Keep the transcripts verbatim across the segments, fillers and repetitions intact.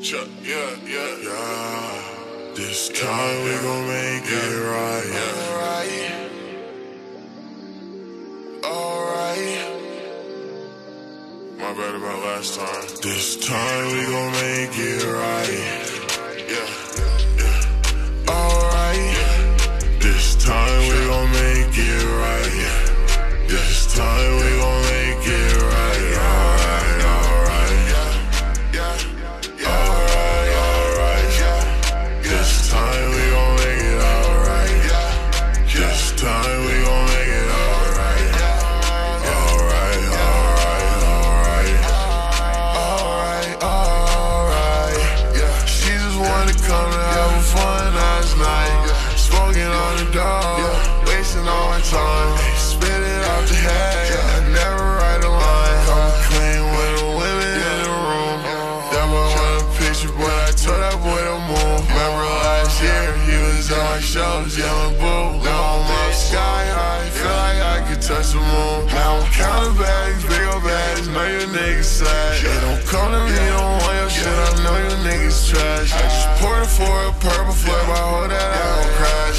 Chuck, yeah, yeah, Yeah, this time we gon' make it right. alright, alright. My bad about last time. This time we gon' make it right. Yeah, Yeah, alright. This time we gon' make it right. This time we gon' make it right. Alright, alright. yeah, yeah, Alright, alright. This time we gon' make it alright. This time we gon' make it alright. Alright, alright, alright. alright, alright. Yeah, she just wanted to come and have a fun last night. Smoking on the dog, wasting all my time. Spit it out the head, I never write a line. I'm clean with the women in the room. That boy want a picture, but I told that boy to move. Remember last year, he was on my shows, yelling boo. Now I'm up sky high, feel like I could touch the moon. Now I'm counting bags, big old bags, know your niggas sad. They don't come to me, don't want your shit, I know your niggas trash. I just poured it for a purple flip, I hope that I don't crash.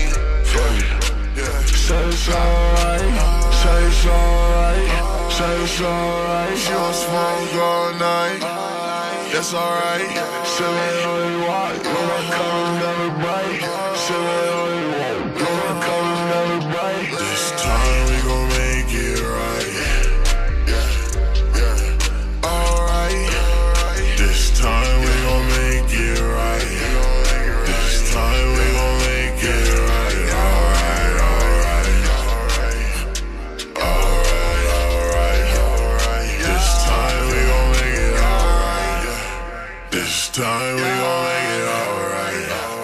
Say it's alright, say it's alright, say it's alright. She want smoke all night, that's alright. Say it all you want, when my colors never bright. Say it all you want, when my colors never bright. This time we gon' make it right. Yeah, yeah, alright. This time we gon' make it right. This time we gon' make it right. Alright, alright. Alright, alright. This time we gon' make it alright. This time we gon' make it alright.